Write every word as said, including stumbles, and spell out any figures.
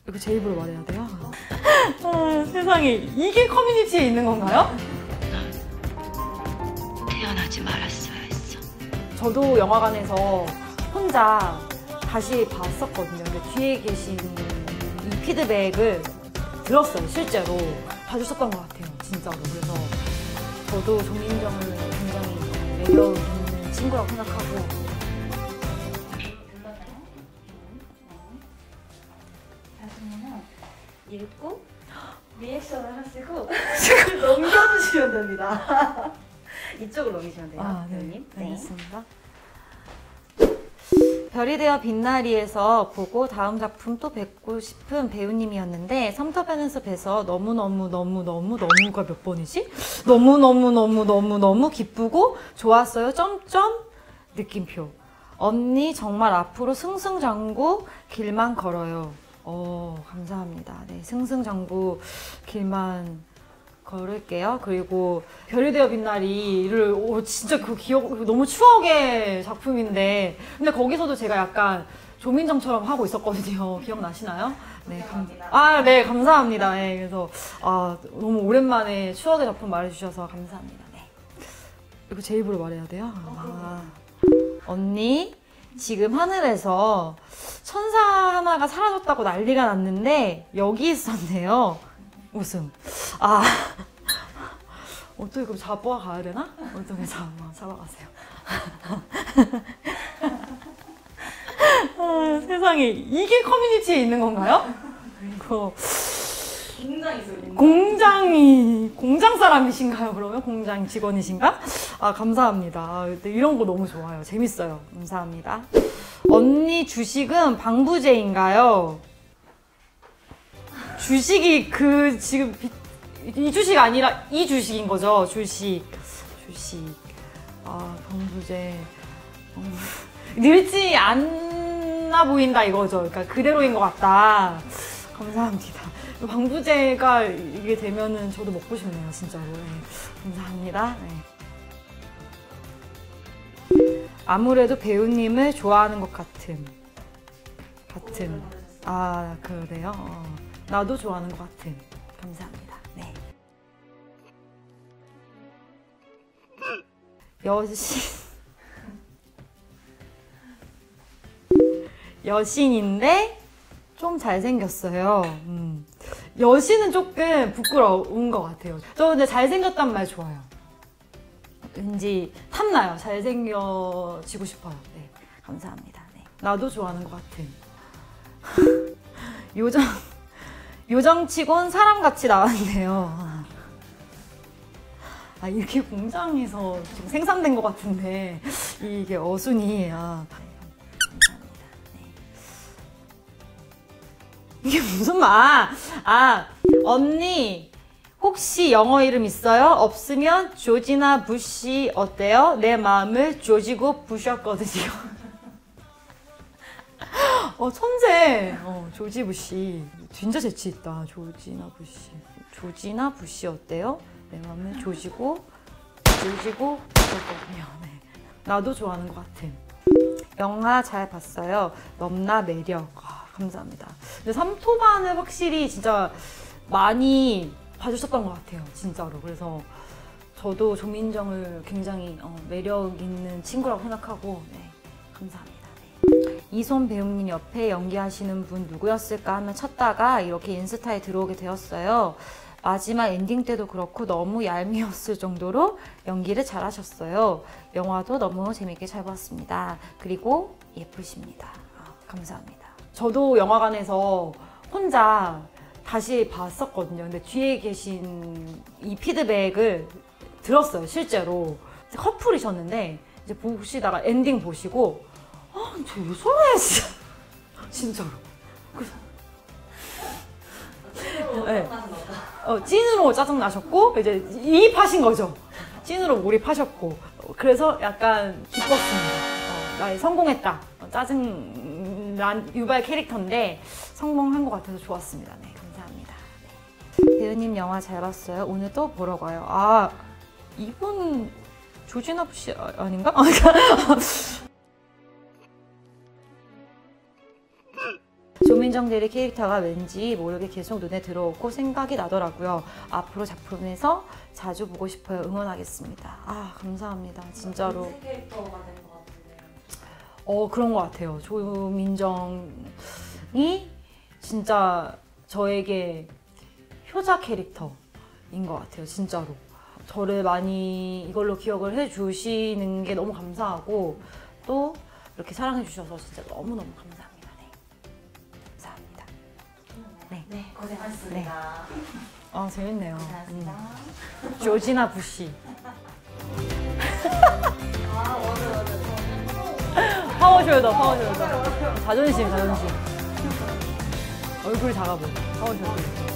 이거 제 입으로 말해야 돼요? 아, 세상에 이게 커뮤니티에 있는 건가요? 태어나지 말았어야 했어. 저도 영화관에서 혼자 다시 봤었거든요. 근데 뒤에 계신 이 피드백을 들었어요. 실제로 봐주셨던 것 같아요. 진짜로. 그래서 저도 정민정을 굉장히 매력 있는 친구라고 생각하고. 나중에는 읽고 리액션을 하시고 넘겨주시면 됩니다. 이쪽으로 넘기시면 돼요. 아, 네. 배우님. 네. 알겠습니다. 별이 되어 빛나리에서 보고 다음 작품 또 뵙고 싶은 배우님이었는데 썸터밴에서 뵈서 너무너무너무너무너무가 몇 번이지? 너무너무너무너무너무 기쁘고 좋았어요. 점점 느낌표. 언니 정말 앞으로 승승장구 길만 걸어요. 어, 감사합니다. 네, 승승장구 길만 걸을게요. 그리고 별이 되어 빛나리를 오, 진짜 그 기억 너무 추억의 작품인데 근데 거기서도 제가 약간 조민정처럼 하고 있었거든요. 기억나시나요? 네, 감, 아, 네, 감사합니다. 네, 그래서 아, 너무 오랜만에 추억의 작품 말해주셔서 감사합니다. 네. 이거 제 입으로 말해야 돼요? 아, 언니 지금 하늘에서 천사 하나가 사라졌다고 난리가 났는데 여기 있었네요. 웃음. 아, 어떻게 그럼 잡아 가야 되나? 어떻게 잡아, 잡아가세요. 아, 세상에 이게 커뮤니티에 있는 건가요? 이거 공장 있어요. 공장이 공장 사람이신가요? 그러면 공장 직원이신가? 아, 감사합니다. 아, 이런 거 너무 좋아요. 재밌어요. 감사합니다. 언니 주식은 방부제인가요? 주식이 그 지금 이 주식 아니라 이 주식인 거죠? 주식 주식 아, 방부제 어, 늙지 않아 보인다 이거죠. 그러니까 그대로인 것 같다. 감사합니다. 방부제가 이게 되면은 저도 먹고 싶네요, 진짜로. 네. 감사합니다. 네. 아무래도 배우님을 좋아하는 것 같음. 같음. 아, 그래요? 어. 나도 좋아하는 것 같음. 감사합니다. 네. 여신. 여신인데 좀 잘생겼어요. 음. 여신은 조금 부끄러운 것 같아요. 저 근데 잘생겼단 말 좋아요. 왠지 탐나요. 잘생겨지고 싶어요. 네, 감사합니다. 네. 나도 좋아하는 것 같은. 요정, 요정치곤 사람같이 나왔네요. 아, 이렇게 공장에서 지금 생산된 것 같은데 이게 어순이 아. 이게 무슨 말? 아, 언니 혹시 영어 이름 있어요? 없으면 조지나 부시 어때요? 내 마음을 조지고 부셨거든요. 어, 천재. 어, 조지 부시. 진짜 재치 있다. 조지나 부시. 조지나 부시 어때요? 내 마음을 조지고 조지고 부셨거든요. 네. 나도 좋아하는 것 같아. 영화 잘 봤어요. 넘나 매력. 감사합니다. 근데 삼토반을 확실히 진짜 많이 봐주셨던 것 같아요. 진짜로. 그래서 저도 조민정을 굉장히 어, 매력 있는 친구라고 생각하고 네, 감사합니다. 네. 이손 배우님 옆에 연기하시는 분 누구였을까 하면 찾다가 이렇게 인스타에 들어오게 되었어요. 마지막 엔딩 때도 그렇고 너무 얄미웠을 정도로 연기를 잘하셨어요. 영화도 너무 재밌게 잘 봤습니다. 그리고 예쁘십니다. 아, 감사합니다. 저도 영화관에서 혼자 다시 봤었거든요. 근데 뒤에 계신 이 피드백을 들었어요. 실제로. 커플이셨는데 이제 보시다가 엔딩 보시고 아, 쟤 왜 저래 진짜. 진짜로. 그래서 네. 어, 찐으로 짜증나셨고 이제 이입하신 거죠. 찐으로 몰입하셨고 그래서 약간 기뻤습니다. 어, 나 성공했다. 어, 짜증 난 유발 캐릭터인데 성공한 것 같아서 좋았습니다. 네, 감사합니다. 네. 배우님 영화 잘 봤어요. 오늘 또 보러 가요. 아, 이분 조지나 부시 아닌가? 조민 조민정 대리 캐릭터가 왠지 모르게 계속 눈에 들어오고 생각이 나더라고요. 앞으로 작품에서 자주 보고 싶어요. 응원하겠습니다. 아, 감사합니다. 진짜로. 새 캐릭터가 된 것 같은데요. 어, 그런 것 같아요. 조민정이 진짜 저에게 효자 캐릭터인 것 같아요. 진짜로. 저를 많이 이걸로 기억을 해주시는 게 너무 감사하고 또 이렇게 사랑해주셔서 진짜 너무너무 감사합니다. 네. 감사합니다. 네. 네, 고생하셨습니다. 아, 재밌네요. 고생하셨습니다. 음. 조지나 부시. 아, 맞아, 맞아. 파워숄더, 파워숄더. 자존심, 자존심. 얼굴 작아 보여. 파워숄더.